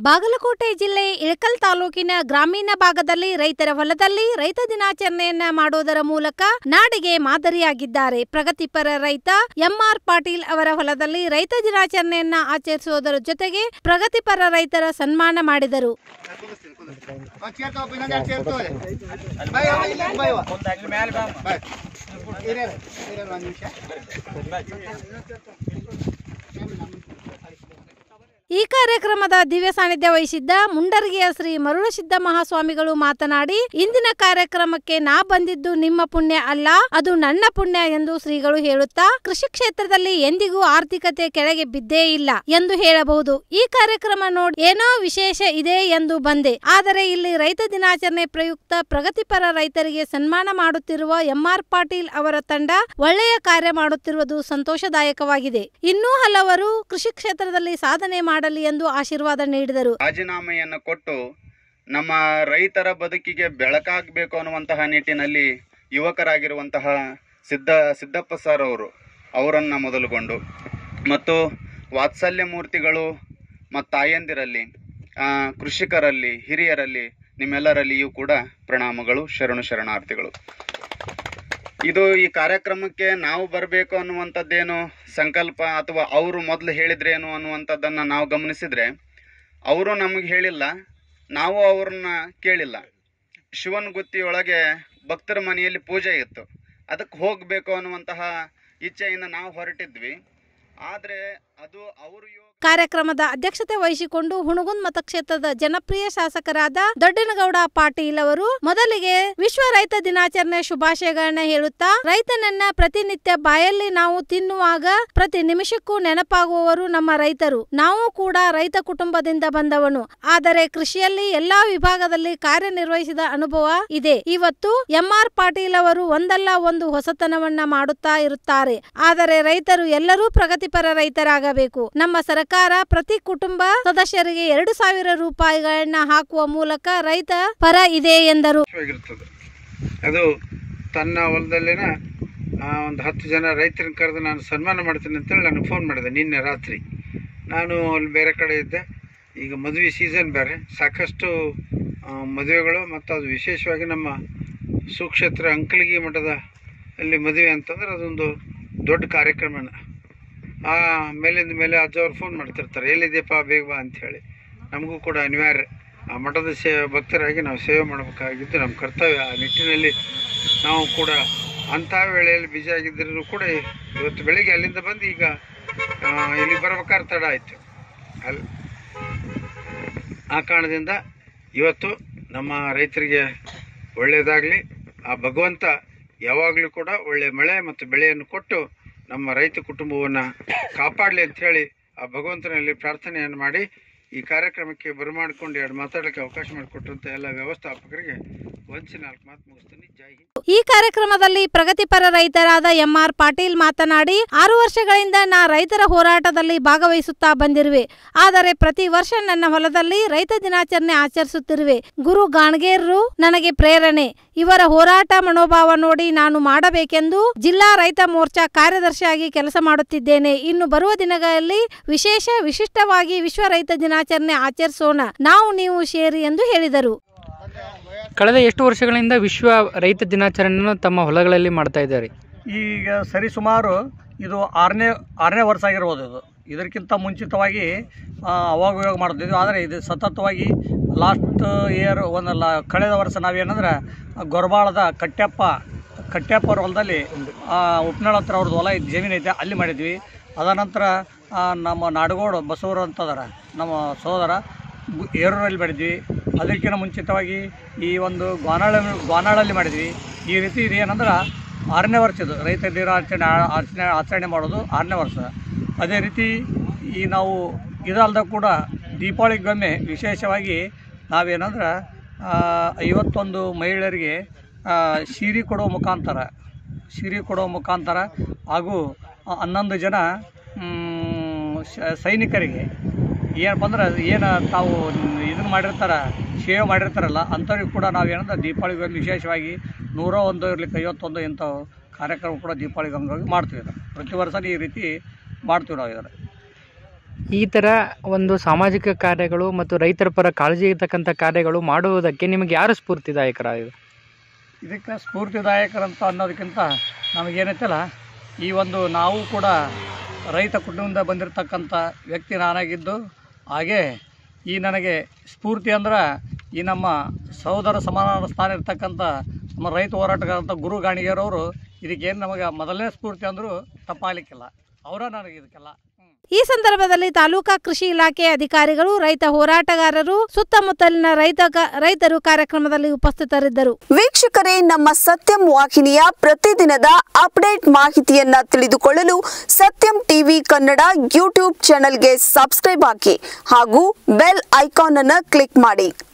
ಬಾಗಲಕೋಟೆ ಜಿಲ್ಲೆ ಇಳಕಲ್ ತಾಲೂಕಿನ ಗ್ರಾಮೀಣ ಭಾಗದಲ್ಲಿ ರೈತರ ಹೊಲದಲ್ಲಿ ರೈತ ದಿನಾಚರಣೆಯನ್ನ ಮಾಡುವುದರ ಮೂಲಕ ನಾಡಿಗೆ ಮಾದರಿಯಾಗಿದ್ದಾರೆ. ಪ್ರಗತಿಪರ ರೈತ ಎಂಆರ್ ಪಾಟೀಲ್ ಅವರ ಹೊಲದಲ್ಲಿ ರೈತ ದಿನಾಚರಣೆಯನ್ನ ಆಚರಿಸುವುದರ ಜೊತೆಗೆ ಪ್ರಗತಿಪರ ರೈತರ ಸನ್ಮಾನ ಮಾಡಿದರು. ಈ ಕಾರ್ಯಕ್ರಮದ ದಿವ್ಯ ಸಾನ್ನಿಧ್ಯ ವಹಿಸಿದ್ದ ಮುಂಡರಗಿಯ ಶ್ರೀ ಮರುಳಸಿದ್ದ ಮಹಾಸ್ವಾಮಿಗಳು ಮಾತನಾಡಿ, ಇಂದಿನ ಕಾರ್ಯಕ್ರಮಕ್ಕೆ ನಾ ಬಂದಿದ್ದು ನಿಮ್ಮ ಪುಣ್ಯ ಅಲ್ಲ, ಅದು ನನ್ನ ಪುಣ್ಯ ಎಂದು ಶ್ರೀಗಳು ಹೇಳುತ್ತಾ, ಕೃಷಿ ಕ್ಷೇತ್ರದಲ್ಲಿ ಎಂದಿಗೂ ಆರ್ಥಿಕತೆ ಕೆಳಗೆ ಬಿದ್ದೇ ಇಲ್ಲ ಎಂದು ಹೇಳಬಹುದು. ಈ ಕಾರ್ಯಕ್ರಮ ನೋಡಿ ಏನೋ ವಿಶೇಷ ಇದೆ ಎಂದು ಬಂದೆ, ಆದರೆ ಇಲ್ಲಿ ರೈತ ದಿನಾಚರಣೆ ಪ್ರಯುಕ್ತ ಪ್ರಗತಿಪರ ರೈತರಿಗೆ ಸನ್ಮಾನ ಮಾಡುತ್ತಿರುವ ಎಂಆರ್ ಪಾಟೀಲ್ ಅವರ ತಂಡ ಒಳ್ಳೆಯ ಕಾರ್ಯ ಮಾಡುತ್ತಿರುವುದು ಸಂತೋಷದಾಯಕವಾಗಿದೆ. ಇನ್ನೂ ಹಲವರು ಕೃಷಿ ಕ್ಷೇತ್ರದಲ್ಲಿ ಸಾಧನೆ ಮಾಡಲಿ ಎಂದು ಆಶೀರ್ವಾದ ನೀಡಿದರು. ರಾಜೀನಾಮೆಯನ್ನು ಕೊಟ್ಟು ನಮ್ಮ ರೈತರ ಬದುಕಿಗೆ ಬೆಳಕಾಗಬೇಕು ಅನ್ನುವಂತಹ ನಿಟ್ಟಿನಲ್ಲಿ ಯುವಕರಾಗಿರುವಂತಹ ಸಿದ್ದಪ್ಪ ಸರ್ ಅವರನ್ನು ಮೊದಲುಗೊಂಡು ಮತ್ತು ವಾತ್ಸಲ್ಯ ಮೂರ್ತಿಗಳು ಮತ್ತು ತಾಯಂದಿರಲ್ಲಿ, ಕೃಷಿಕರಲ್ಲಿ, ಹಿರಿಯರಲ್ಲಿ, ನಿಮ್ಮೆಲ್ಲರಲ್ಲಿಯೂ ಕೂಡ ಪ್ರಣಾಮಗಳು, ಶರಣಾರ್ಥಿಗಳು. ಇದು ಈ ಕಾರ್ಯಕ್ರಮಕ್ಕೆ ನಾವು ಬರಬೇಕು ಅನ್ನುವಂಥದ್ದೇನು ಸಂಕಲ್ಪ ಅಥವಾ ಅವರು ಮೊದಲು ಹೇಳಿದ್ರೇನು ಅನ್ನುವಂಥದ್ದನ್ನು ನಾವು ಗಮನಿಸಿದರೆ, ಅವರು ನಮಗೆ ಹೇಳಿಲ್ಲ, ನಾವು ಅವ್ರನ್ನ ಕೇಳಿಲ್ಲ. ಶಿವನ ಗುತ್ತಿಯೊಳಗೆ ಭಕ್ತರ ಮನೆಯಲ್ಲಿ ಪೂಜೆ ಇತ್ತು, ಅದಕ್ಕೆ ಹೋಗಬೇಕು ಅನ್ನುವಂತಹ ಇಚ್ಛೆಯಿಂದ ನಾವು ಹೊರಟಿದ್ವಿ. ಆದರೆ ಅದು ಅವರು ಕಾರ್ಯಕ್ರಮದ ಅಧ್ಯಕ್ಷತೆ ವಹಿಸಿಕೊಂಡು ಹುಣಗುಂದ್ ಮತಕ್ಷೇತ್ರದ ಜನಪ್ರಿಯ ಶಾಸಕರಾದ ದೊಡ್ಡನಗೌಡ ಪಾಟೀಲ್ ಅವರು ಮೊದಲಿಗೆ ವಿಶ್ವ ರೈತ ದಿನಾಚರಣೆ ಶುಭಾಶಯಗಳನ್ನ ಹೇಳುತ್ತಾ, ರೈತನನ್ನ ಪ್ರತಿನಿತ್ಯ ಬಾಯಲ್ಲಿ ನಾವು ತಿನ್ನುವಾಗ ಪ್ರತಿ ನಿಮಿಷಕ್ಕೂ ನೆನಪಾಗುವವರು ನಮ್ಮ ರೈತರು. ನಾವು ಕೂಡ ರೈತ ಕುಟುಂಬದಿಂದ ಬಂದವನು, ಆದರೆ ಕೃಷಿಯಲ್ಲಿ ಎಲ್ಲಾ ವಿಭಾಗದಲ್ಲಿ ಕಾರ್ಯನಿರ್ವಹಿಸಿದ ಅನುಭವ ಇದೆ. ಇವತ್ತು ಎಂಆರ್ ಪಾಟೀಲ್ ಅವರು ಒಂದಲ್ಲ ಒಂದು ಹೊಸತನವನ್ನ ಮಾಡುತ್ತಾ ಇರುತ್ತಾರೆ. ಆದರೆ ರೈತರು ಎಲ್ಲರೂ ಪ್ರಗತಿಪರ ರೈತರಾಗಬೇಕು. ನಮ್ಮ ಸರ್ಕಾರ ಪ್ರತಿ ಕುಟುಂಬ ಸದಸ್ಯರಿಗೆ 2,000 ರೂಪಾಯಿಗಳನ್ನ ಹಾಕುವ ಮೂಲಕ ರೈತ ಪರ ಇದೆ ಎಂದರು. ಅದು ತನ್ನ ಹೊಲದಲ್ಲಿನ ಒಂದು 10 ಜನ ರೈತರನ್ನ ಕರೆದು ನಾನು ಸನ್ಮಾನ ಮಾಡ್ತೀನಿ ಅಂತೇಳಿ ನನಗೆ ಫೋನ್ ಮಾಡಿದೆ ನಿನ್ನೆ ರಾತ್ರಿ. ನಾನು ಅಲ್ಲಿ ಬೇರೆ ಕಡೆ ಇದ್ದೆ. ಈಗ ಮದುವೆ ಸೀಸನ್ ಬೇರೆ, ಸಾಕಷ್ಟು ಮದುವೆಗಳು, ಮತ್ತು ಅದು ವಿಶೇಷವಾಗಿ ನಮ್ಮ ಸುಕ್ಷೇತ್ರ ಅಂಕಲಗಿ ಮಠದ ಅಲ್ಲಿ ಮದುವೆ ಅಂತಂದ್ರೆ ಅದೊಂದು ದೊಡ್ಡ ಕಾರ್ಯಕ್ರಮನ. ಮೇಲಿಂದ ಮೇಲೆ ಅಜ್ಜವ್ರು ಫೋನ್ ಮಾಡ್ತಿರ್ತಾರೆ, ಎಲ್ಲಿದೆಯಪ್ಪ ಬೇಗ ಬಾ ಅಂಥೇಳಿ. ನಮಗೂ ಕೂಡ ಅನಿವಾರ್ಯ, ಆ ಮಠದ ಭಕ್ತರಾಗಿ ನಾವು ಸೇವೆ ಮಾಡಬೇಕಾಗಿದ್ದು ನಮ್ಮ ಕರ್ತವ್ಯ. ಆ ನಿಟ್ಟಿನಲ್ಲಿ ನಾವು ಕೂಡ ಅಂಥ ವೇಳೆಯಲ್ಲಿ ಬ್ಯುಸಿ ಆಗಿದ್ದರೂ ಕೂಡ ಇವತ್ತು ಬೆಳಿಗ್ಗೆ ಅಲ್ಲಿಂದ ಬಂದು ಈಗ ಇಲ್ಲಿ ಬರ್ಬೇಕಾದ್ರೆ ತಡ ಆಯಿತು. ಆ ಕಾರಣದಿಂದ ಇವತ್ತು ನಮ್ಮ ರೈತರಿಗೆ ಒಳ್ಳೆಯದಾಗಲಿ, ಆ ಭಗವಂತ ಯಾವಾಗಲೂ ಕೂಡ ಒಳ್ಳೆಯ ಮಳೆ ಮತ್ತು ಬೆಳೆಯನ್ನು ಕೊಟ್ಟು ನಮ್ಮ ರೈತ ಕುಟುಂಬವನ್ನು ಕಾಪಾಡಲಿ ಅಂಥೇಳಿ ಆ ಭಗವಂತನಲ್ಲಿ ಪ್ರಾರ್ಥನೆಯನ್ನು ಮಾಡಿ ಈ ಕಾರ್ಯಕ್ರಮಕ್ಕೆ ಬರಮಾಡಿಕೊಂಡು 2 ಮಾತಾಡಲಿಕ್ಕೆ ಅವಕಾಶ ಮಾಡಿಕೊಟ್ಟಂಥ ಎಲ್ಲ ವ್ಯವಸ್ಥಾಪಕರಿಗೆ ವಂಚನೆ 4 ಮಾತು ಮುಗಿಸ್ತೀನಿ. ಜೈ ಹಿಂದ್. ಈ ಕಾರ್ಯಕ್ರಮದಲ್ಲಿ ಪ್ರಗತಿಪರ ರೈತರಾದ ಎಂಆರ್ ಪಾಟೀಲ್ ಮಾತನಾಡಿ, 6 ವರ್ಷಗಳಿಂದ ನಾ ರೈತರ ಹೋರಾಟದಲ್ಲಿ ಭಾಗವಹಿಸುತ್ತಾ ಬಂದಿರುವೆ. ಆದರೆ ಪ್ರತಿ ವರ್ಷ ನನ್ನ ಹೊಲದಲ್ಲಿ ರೈತ ದಿನಾಚರಣೆ ಆಚರಿಸುತ್ತಿರುವೆ. ಗುರು ಗಾಣಗೇರರು ನನಗೆ ಪ್ರೇರಣೆ. ಇವರ ಹೋರಾಟ ಮನೋಭಾವ ನೋಡಿ ನಾನು ಮಾಡಬೇಕೆಂದು ಜಿಲ್ಲಾ ರೈತ ಮೋರ್ಚಾ ಕಾರ್ಯದರ್ಶಿಯಾಗಿ ಕೆಲಸ ಮಾಡುತ್ತಿದ್ದೇನೆ. ಇನ್ನು ಬರುವ ದಿನಗಳಲ್ಲಿ ವಿಶಿಷ್ಟವಾಗಿ ವಿಶ್ವ ರೈತ ದಿನಾಚರಣೆ ಆಚರಿಸೋಣ, ನಾವು ನೀವು ಸೇರಿ ಎಂದು ಹೇಳಿದರು. ಕಳೆದ ಎಷ್ಟು ವರ್ಷಗಳಿಂದ ವಿಶ್ವ ರೈತ ದಿನಾಚರಣೆಯನ್ನು ತಮ್ಮ ಹೊಲಗಳಲ್ಲಿ ಮಾಡ್ತಾ ಇದ್ದಾರೆ? ಈಗ ಸರಿಸುಮಾರು ಇದು 6ನೇ ವರ್ಷ ಆಗಿರ್ಬೋದು. ಇದಕ್ಕಿಂತ ಮುಂಚಿತವಾಗಿ ಅವಾಗ ಮಾಡ್ತಿದ್ವಿ. ಆದರೆ ಇದು ಸತತವಾಗಿ ಲಾಸ್ಟ್ ಇಯರ್ ಕಳೆದ ವರ್ಷ ನಾವೇನಂದ್ರೆ ಗೊರಬಾಳದ ಕಟ್ಟ್ಯಪ್ಪವ್ರ ಹೊಲದಲ್ಲಿ ಉಪ್ನಾಳ ಹತ್ರ ಅವ್ರದ್ದು ಹೊಲ ಜಮೀನು ಐತೆ, ಅಲ್ಲಿ ಮಾಡಿದ್ವಿ. ಅದಾನಂತರ ನಮ್ಮ ನಾಡಗೋಡು ಬಸವರು ಅಂತದಾರ ನಮ್ಮ ಸಹೋದರ ಏರೂರಲ್ಲಿ ಮಾಡಿದ್ವಿ. ಅದಕ್ಕಿಂತ ಮುಂಚಿತವಾಗಿ ಈ ಒಂದು ಗೋನಾಳಲ್ಲಿ ಮಾಡಿದ್ವಿ. ಈ ರೀತಿ ಇದು ಏನಂದ್ರೆ 6ನೇ ವರ್ಷ ಇದು ರೈತ ದಿನಾಚರಣೆ ಆಚರಣೆ ಮಾಡೋದು 6ನೇ ವರ್ಷ. ಅದೇ ರೀತಿ ಈ ನಾವು ಇದಲ್ದ ಕೂಡ ದೀಪಾವಳಿಗೊಮ್ಮೆ ವಿಶೇಷವಾಗಿ ನಾವೇನಂದ್ರೆ 51 ಮಹಿಳೆಯರಿಗೆ ಸೀರೆ ಕೊಡೋ ಮುಖಾಂತರ ಹಾಗೂ 11 ಜನ ಸೈನಿಕರಿಗೆ ಏನಪ್ಪ ಅಂದ್ರೆ ತಾವು ಇದನ್ನು ಮಾಡಿರ್ತಾರೆ, ಸೇವೆ ಮಾಡಿರ್ತಾರಲ್ಲ ಅಂಥವ್ರಿಗೆ ಕೂಡ ನಾವೇನಂದ್ರೆ ದೀಪಾವಳಿಗೆ ವಿಶೇಷವಾಗಿ 101 ಇರಲಿಕ್ಕೆ 51 ಇಂಥ ಕಾರ್ಯಕ್ರಮ ಕೂಡ ದೀಪಾವಳಿಗೆ ಅಂಗವಾಗಿ ಮಾಡ್ತೀವಿ. ಪ್ರತಿ ವರ್ಷ ಈ ರೀತಿ ಮಾಡ್ತೀವಿ ನಾವು. ಈ ಥರ ಒಂದು ಸಾಮಾಜಿಕ ಕಾರ್ಯಗಳು ಮತ್ತು ರೈತರ ಪರ ಕಾಳಜಿ ಇರ್ತಕ್ಕಂಥ ಕಾರ್ಯಗಳು ಮಾಡುವುದಕ್ಕೆ ನಿಮಗೆ ಯಾರು ಸ್ಫೂರ್ತಿದಾಯಕರಾಗಿದೆ? ಇದಕ್ಕೆ ಸ್ಫೂರ್ತಿದಾಯಕರಂತ ಅನ್ನೋದಕ್ಕಿಂತ ನಮಗೇನೈತಲ್ಲ, ಈ ಒಂದು ನಾವು ಕೂಡ ರೈತ ಕುಟುಂಬದಿಂದ ಬಂದಿರತಕ್ಕಂಥ ವ್ಯಕ್ತಿ ನಾನಾಗಿದ್ದು, ಹಾಗೆ ಈ ನನಗೆ ಸ್ಫೂರ್ತಿ ಅಂದ್ರೆ ಈ ನಮ್ಮ ಸಹೋದರ ಸಮಾನ ಸ್ಥಾನ ಇರ್ತಕ್ಕಂಥ ನಮ್ಮ ರೈತ ಹೋರಾಟಗಾರಂಥ ಗುರು ಗಾಣಿಗೇರವರು ಇದಕ್ಕೇನು ನಮಗೆ ಮೊದಲನೇ ಸ್ಫೂರ್ತಿ ಅಂದರೂ ತಪ್ಪಾಗಲಿಕ್ಕಿಲ್ಲ. ಅವರ ನನಗೆ ಇದಕ್ಕೆಲ್ಲ. ಈ ಸಂದರ್ಭದಲ್ಲಿ ತಾಲೂಕಾ ಕೃಷಿ ಇಲಾಖೆ ಅಧಿಕಾರಿಗಳು, ರೈತ ಹೋರಾಟಗಾರರು, ಸುತ್ತಮುತ್ತಲಿನ ರೈತರು ಕಾರ್ಯಕ್ರಮದಲ್ಲಿ ಉಪಸ್ಥಿತರಿದ್ದರು. ವೀಕ್ಷಕರೇ, ನಮ್ಮ ಸತ್ಯಂ ವಾಹಿನಿಯ ಪ್ರತಿದಿನದ ಅಪ್ಡೇಟ್ ಮಾಹಿತಿಯನ್ನ ತಿಳಿದುಕೊಳ್ಳಲು ಸತ್ಯಂ ಟಿವಿ ಕನ್ನಡ ಯೂಟ್ಯೂಬ್ ಚಾನೆಲ್ಗೆ ಸಬ್ಸ್ಕ್ರೈಬ್ ಆಗಿ ಹಾಗೂ ಬೆಲ್ ಐಕಾನ್ ಅನ್ನು ಕ್ಲಿಕ್ ಮಾಡಿ.